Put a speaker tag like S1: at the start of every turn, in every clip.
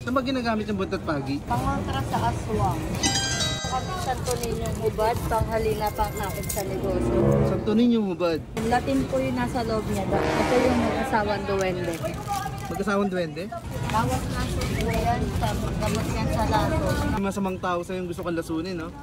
S1: Saan ba ginagamit yung buntot pagi?
S2: Pangontra sa aswang. Kami Santo Niñong hubad, panghalina pang-akit sa negosyo.
S1: Santo Niñong hubad.
S2: Yung Latin po yung nasa loob niya. Ito yung mag-asawang duwende.
S1: Mag-asawang duwende?
S2: Bawat naso po yan, gamot yan sa laso.
S1: Masamang tao sa'yo yung gusto kong lasunin, no?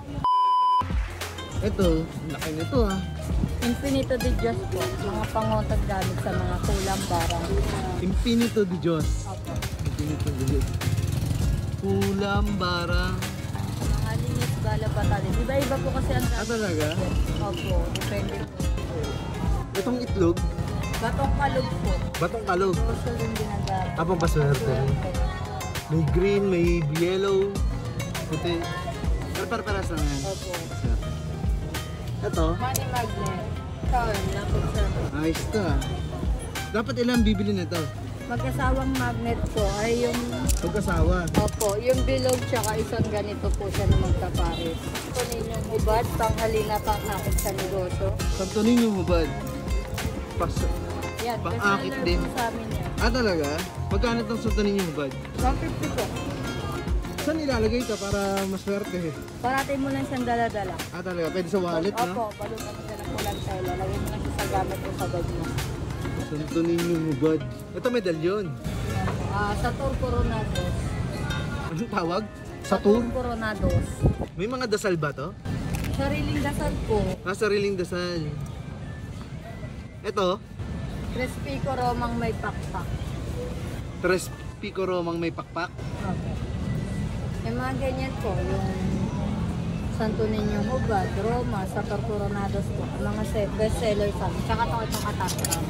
S1: Ito, laki nito ah.
S2: Infinito de Dios po, mga pangontag gamit sa mga kulang barang.
S1: Infinito de Dios.
S2: Opo.
S1: Infinito de Dios. Kulam, barang.
S2: Mga linis, bala, batalin. Iba-iba po kasi ang
S1: Ah, talaga?
S2: Opo, depende po.
S1: Itong itlog,
S2: Batong kalog po.
S1: batong kalog.
S2: Gusto rin ginagamit.
S1: Apang paswerte. May green, may yellow, puti. Pero para-paras lang yan.
S2: Opo.
S1: Ito,
S2: Money magnet. Charm, napot siya.
S1: ayos to ah. Dapat ilang bibili nito?
S2: Mag-asawang magnet po ay yung,
S1: Pagkasawa.
S2: opo, yung bilog tsaka isang ganito po siya na magkapares. Ito ninyong hubad, panghalina pang-akit sa negosyo.
S1: Santo Niñong hubad.
S2: Yan,
S1: Pang-akit
S2: bestseller
S1: din.
S2: po sa amin yan.
S1: Ah, talaga? Magkano itong Santo Niñong hubad?
S2: 150 po.
S1: Saan ilalagay ito para maswerte?
S2: Parating mo lang siyang dala-dala.
S1: Ah, talaga? Pwede sa wallet,
S2: Opo,
S1: no?
S2: balutan mo siya ng pulang tayo. Lalagay mo lang siya sa gamit mo sa bag mo.
S1: Santo Niñong hubad. Ito medalyon.
S2: Satur Coronados.
S1: Anong tawag? Satur?
S2: Coronados.
S1: May mga dasal ba to?
S2: Sariling dasal po.
S1: Ah, sariling dasal. Ito,
S2: Crispy Coromang may pakpak.
S1: Tres Pico Romang may pakpak.
S2: Okay. Yung mga ganyan po, yung Santo Niñong hubad, Roma, Satur Coronados po. Mga best seller sa amin. Tsaka itong atatran.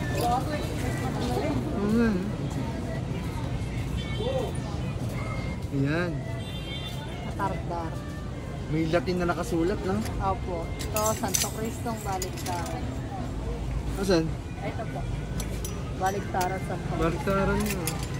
S1: Ayan.
S2: Atardar.
S1: May Latin na nakasulat, no?
S2: Opo. Ito, Santo Cristong Baligtaran.
S1: Asan?
S2: Ito po. Baligtaran sa
S1: Baliktaran nyo.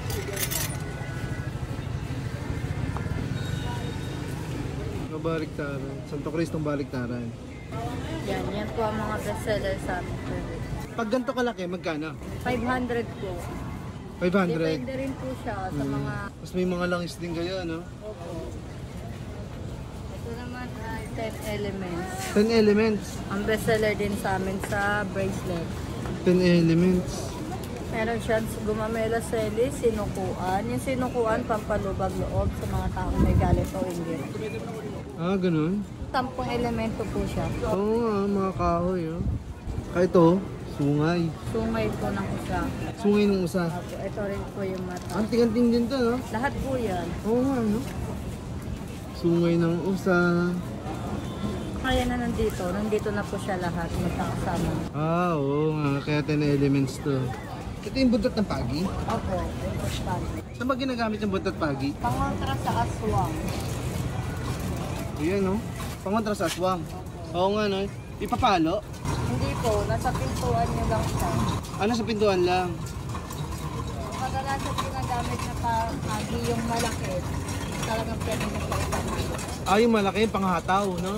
S1: Baliktaran. Santo Cristong Baliktaran.
S2: yan po ang mga best seller sa amin.
S1: Pag ganito kalaki, magkano?
S2: 500 po.
S1: 500.
S2: Depende rin po siya sa mga...
S1: Tapos may mga langis din kayo, no?
S2: Opo. Ito naman ay 10 elements.
S1: 10 elements.
S2: Ang best seller din sa amin sa bracelet.
S1: 10 elements.
S2: Meron siyang gumamela seli, sinukuan. Yung sinukuan, pampalubag loob sa mga taong may galit o inggit.
S1: Ah, ganun?
S2: Tampong elemento po siya.
S1: Oo nga, mga kahoy, oh. Kaya ito, sungay.
S2: Sungay po ng usa.
S1: Sungay ng usa.
S2: Opo, ito rin po yung mata.
S1: Anting-anting din to, no?
S2: Lahat po yan.
S1: Oo nga, no? Sungay ng usa.
S2: Kaya na nandito na po siya lahat magkakasama.
S1: Ah, oo nga, kaya 10 elements to. Ito yung buntot ng pagi?
S2: Opo, importante.
S1: Saan ba ginagamit yung buntot pagi?
S2: Pangontra sa aswang.
S1: Ayan, no? Pangontra sa aswang. Oo nga, no? Ipapalo?
S2: Hindi po, nasa pintuan niyo lang siya.
S1: Ano sa pintuan lang?
S2: Kadalasan ginagamit na pagi yung malaki. Talagang pwede mo sa isang.
S1: Ah, yung malaki, panghataw, no?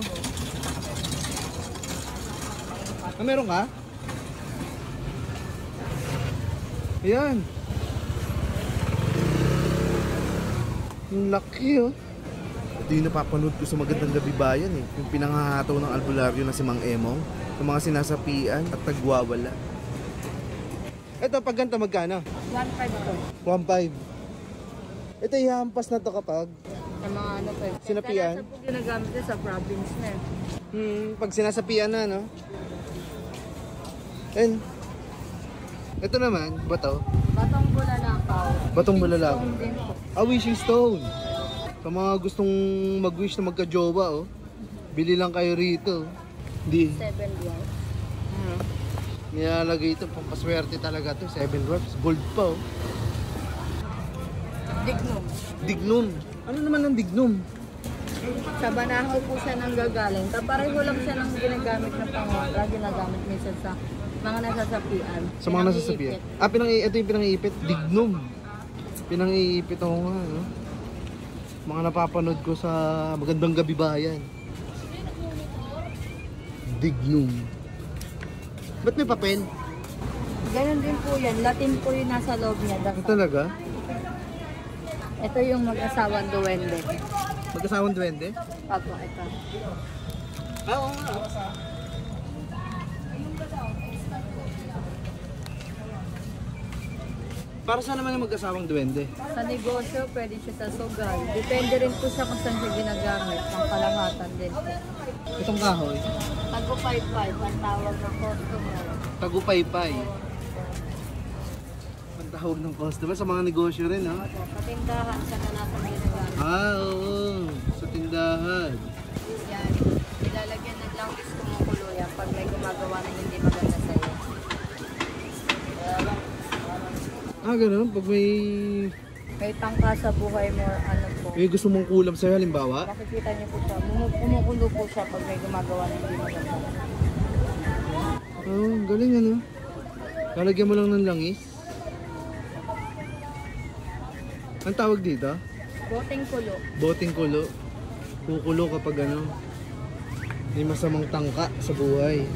S1: Ah, meron ka? Ayan. Yung laki, oh. Ito yung napapanood ko sa Magandang Gabi Bayan, eh. Yung pinanghahataw ng albularyo na si Mang Emong. Yung mga sinasapian at nagwawala. Ito, pag ganito, magkano?
S2: 1.5 po.
S1: 1.5. Ito, ihampas na to kapag
S2: Sa mga ano po.
S1: Sinapian?
S2: Kadalasan po ginagamit yun sa province na.
S1: pag sinasapian na, no? And, ito naman, bato.
S2: Batong bulalakaw.
S1: Batong bulalakaw.
S2: Stone din po.
S1: A wishing stone. Sa mga gustong mag-wish na magka-jowa, oh. Bili lang kayo rito. Di.
S2: 7 years.
S1: Nilalagay ito, pampaswerte talaga to. 7 drops. Gold pa, oh.
S2: Dignum.
S1: Dignum. Ano naman ang dignum?
S2: Sa Banahaw po siya nang gagaling. Pareho lang siya ng ginagamit na pangontra. Ginagamit minsan sa mga nasasapian.
S1: Sa mga nasasapian. Ah, ito yung pinang-iipit. Dignum. Pinang-iipit ako nga, no? Mga napapanood ko sa Magandang Gabi Bayan. Dignum. Ba't may papel?
S2: Ganon din po yan. Latin po yung nasa loob niya.
S1: Ito talaga?
S2: Ito yung mag-asawang duwende.
S1: Magkasawang duwende?
S2: Opo, ito.
S1: Oo nga. Para saan naman yung mag-asawang duwende?
S2: Sa negosyo, pwede siya sa sugal. Depende rin po siya kung saan siya ginagamit. Ang kalahatan din po.
S1: Itong kahoy?
S2: Tago 5-5, ang tawag ng customer.
S1: Tagupay-pay. Ang tawag ng customer sa mga negosyo rin, ha?
S2: Opo, patindahan sa kalasang ginagamit.
S1: Oo. Sa tindahan.
S2: Yan. Ilalagyan ng langis kumukulo yan pag may gumagawa na hindi maganda sa'yo.
S1: Ganun. Pag may
S2: May tangka sa buhay mo, ano po.
S1: gusto mong kulam sa'yo, halimbawa.
S2: Makikita niyo po siya. Kumukulo po siya pag may gumagawa na hindi maganda.
S1: Galing ano. Lalagyan mo lang ng langis. Ang tawag dito?
S2: Boteng kulo.
S1: Boting kulo. Kukulo kapag ano, may masamang tangka sa buhay.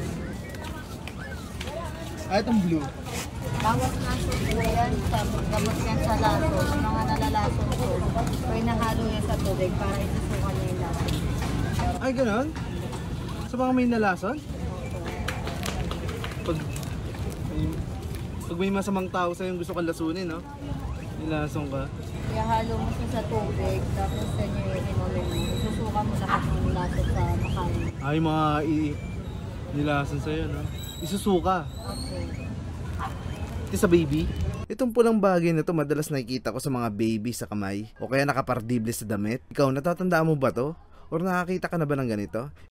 S1: Itong blue.
S2: Bawat naso po yan, gamot yan sa laso. Yung mga nalalason po, pwede nahalo yan sa tubig para isusukan niya yung laso.
S1: Ay, gano'n? Sa mga may nalason? Pag may masamang tao sa'yo yung gusto kang lasunin, no? Nilason ka.
S2: Ihalo mo siya sa tubig, tapos yan yung inumin mo. Isusukan mo lahat ng laso sa makain.
S1: Ay, mga nilason sa'yo, no? Isusuka.
S2: Okay.
S1: Ito sa baby. Itong pulang bagay na to madalas nakikita ko sa mga baby sa kamay o kaya nakapardible sa damit. Ikaw, natatandaan mo ba to? Or nakakita ka na ba ng ganito?